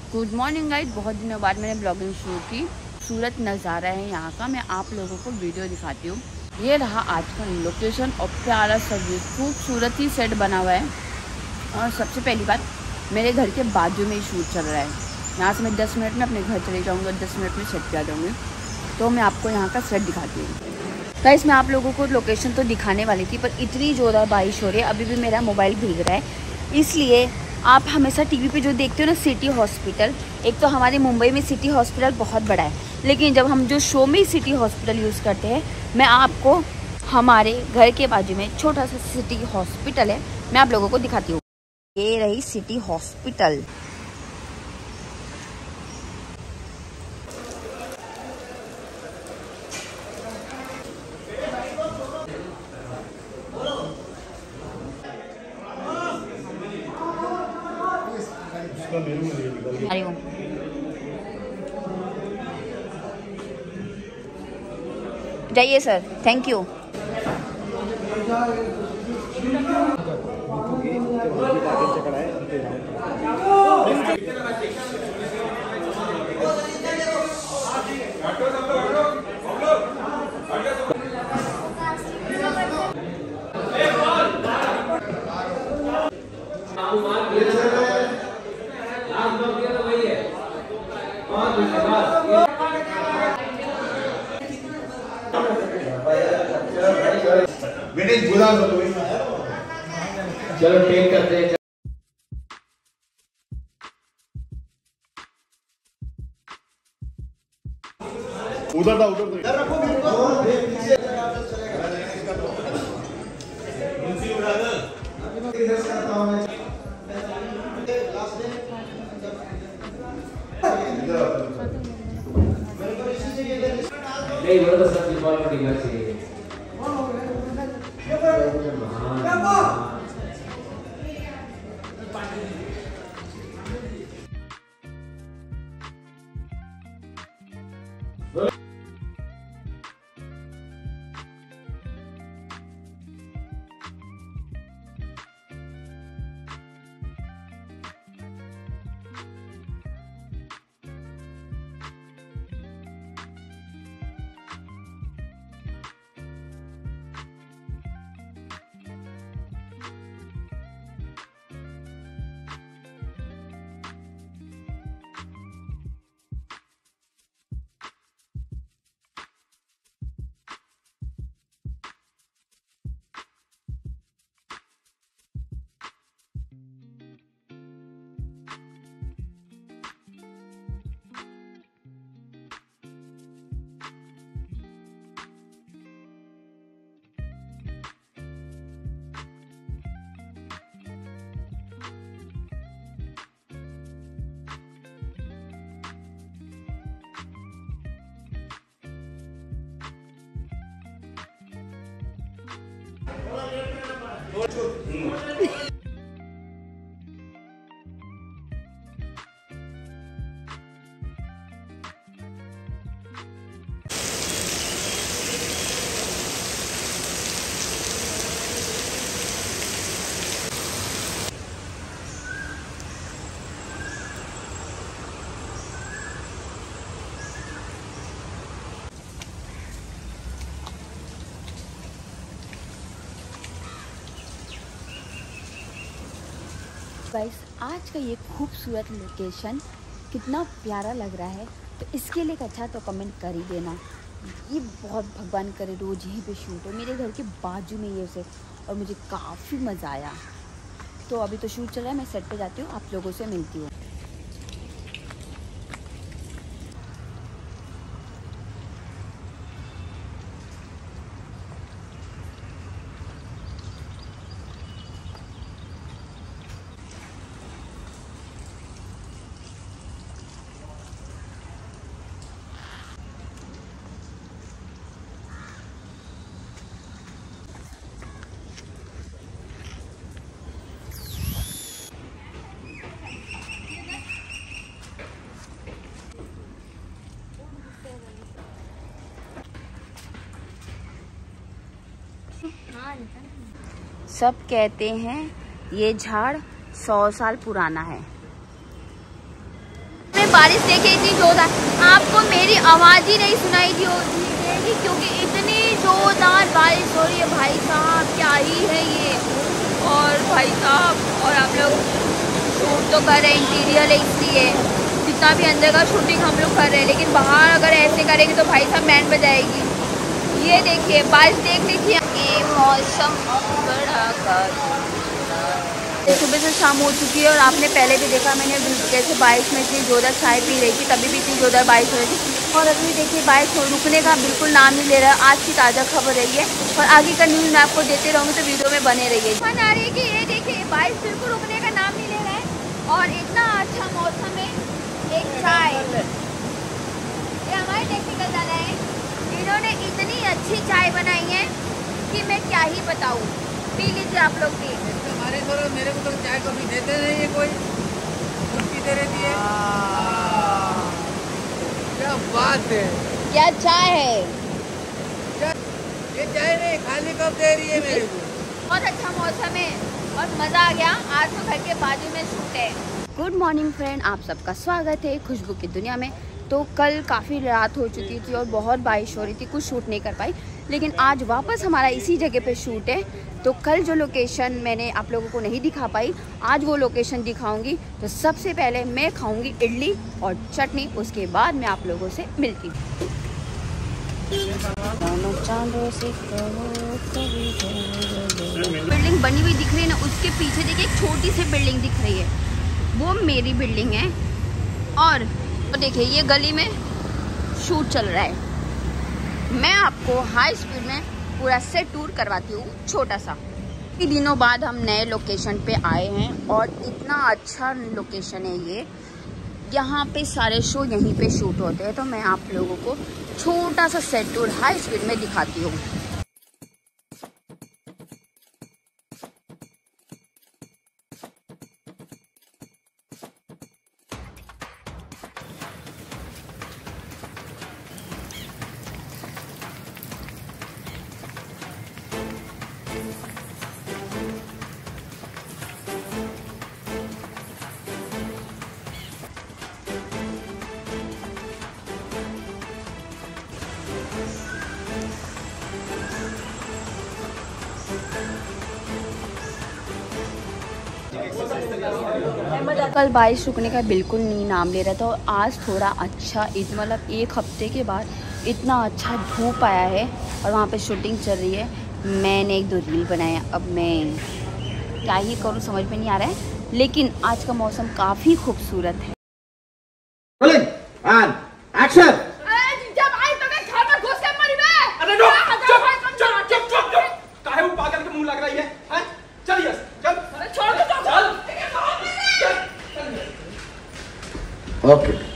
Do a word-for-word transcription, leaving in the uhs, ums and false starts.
Good morning guys, बहुत दिनों बाद मैंने ब्लॉगिंग शुरू की। सूरत नज़ारा है यहाँ का, मैं आप लोगों को वीडियो दिखाती हूँ। ये रहा आज का लोकेशन और प्यारा सा व्यू, खूबसूरत ही सेट बना हुआ है। और सबसे पहली बात, मेरे घर के बाजू में ही शूट चल रहा है। यहाँ से मैं दस मिनट में अपने घर चले जाऊँगी, दस मिनट में सेट पे आ जाऊँगी। तो मैं आपको यहाँ का सेट दिखाती हूँ। गाइस मैं आप लोगों को लोकेशन तो दिखाने वाली थी, पर इतनी ज़ोरदार बारिश हो रही है, अभी भी मेरा मोबाइल भीग रहा है। इसलिए आप हमेशा टीवी पे जो देखते हो ना सिटी हॉस्पिटल, एक तो हमारे मुंबई में सिटी हॉस्पिटल बहुत बड़ा है, लेकिन जब हम जो शो में सिटी हॉस्पिटल यूज़ करते हैं, मैं आपको हमारे घर के बाजू में छोटा सा सिटी हॉस्पिटल है, मैं आप लोगों को दिखाती हूँ। ये रही सिटी हॉस्पिटल। जाइए सर, थैंक यू। चलो टेक करते हैं। उधर था उधर नहीं बोलो तो सब फुटबॉल को टीम चाहिए। गाइस आज का ये खूबसूरत लोकेशन कितना प्यारा लग रहा है, तो इसके लिए एक अच्छा तो कमेंट कर ही देना। ये बहुत भगवान करे रोज यहीं पे शूट हो, मेरे घर के बाजू में ये से, और मुझे काफ़ी मज़ा आया। तो अभी तो शूट चल रहा है, मैं सेट पे जाती हूँ, आप लोगों से मिलती हूँ। सब कहते हैं ये झाड़ सौ साल पुराना है। बारिश देखे इतनी जोरदार, आपको मेरी आवाज़ ही नहीं सुनाई दी होगी क्योंकि इतनी जोरदार बारिश हो रही है भाई साहब, क्या ही है ये। और भाई साहब और आप लोग शूट तो कर रहे हैं, इंटीरियर है इसलिए जितना भी अंदर का शूटिंग हम लोग कर रहे हैं, लेकिन बाहर अगर ऐसे करेंगे तो भाई साहब बैंड बजाएगी। ये देखिए बारिश देख लीजिए, ये मौसम बड़ा सुबह से शाम हो चुकी है और आपने पहले भी देखा मैंने जैसे बारिश में इतनी जोरदार चाय पी रही थी तभी भी इतनी जोरदार बारिश हो रही थी और अभी देखिए बारिश रुकने का बिल्कुल नाम नहीं ले रहा है। आज की ताज़ा खबर रही है और आगे का न्यूज़ मैं आपको देते रहूँगी तो वीडियो में बने रहिए। आ रही है कि ये देखिए बारिश बिल्कुल रुकने का नाम नहीं ले रहा है और इतना अच्छा मौसम है। एक चाय, ये हमारे टेक्निकल दादा है, इन्होंने इतनी अच्छी चाय बनाई है कि मैं क्या ही बताऊँ। पी लीजिए आप लोग भी। हमारे तो मेरे को तो चाय कभी देते नहीं है, कोई खुद पीते रहती है। क्या बात है, क्या चाय है क्या ये चाय नहीं खाली कप दे रही है मेरे को। बहुत अच्छा मौसम है और मज़ा आ गया। आज तो घर के बाजू में शूट है। गुड मॉर्निंग फ्रेंड, आप सबका स्वागत है खुशबू की दुनिया में। तो कल काफ़ी रात हो चुकी थी और बहुत बारिश हो रही थी, कुछ शूट नहीं कर पाई, लेकिन आज वापस हमारा इसी जगह पे शूट है। तो कल जो लोकेशन मैंने आप लोगों को नहीं दिखा पाई, आज वो लोकेशन दिखाऊंगी। तो सबसे पहले मैं खाऊंगी इडली और चटनी, उसके बाद मैं आप लोगों से मिलती हूँ। बिल्डिंग बनी हुई दिख रही है ना, उसके पीछे देखिए एक छोटी सी बिल्डिंग दिख रही है, वो मेरी बिल्डिंग है। और तो देखिए ये गली में शूट चल रहा है। मैं आपको हाई स्पीड में पूरा सेट टूर करवाती हूँ छोटा सा। कई दिनों बाद हम नए लोकेशन पे आए हैं और इतना अच्छा लोकेशन है ये, यहाँ पे सारे शो यहीं पे शूट होते हैं। तो मैं आप लोगों को छोटा सा सेट टूर हाई स्पीड में दिखाती हूँ। कल बारिश रुकने का बिल्कुल नहीं नाम ले रहा था और आज थोड़ा अच्छा, मतलब एक हफ्ते के बाद इतना अच्छा धूप आया है और वहाँ पे शूटिंग चल रही है। मैंने एक दो रील बनाया, अब मैं क्या ही करूँ समझ में नहीं आ रहा है, लेकिन आज का मौसम काफ़ी खूबसूरत है। ओके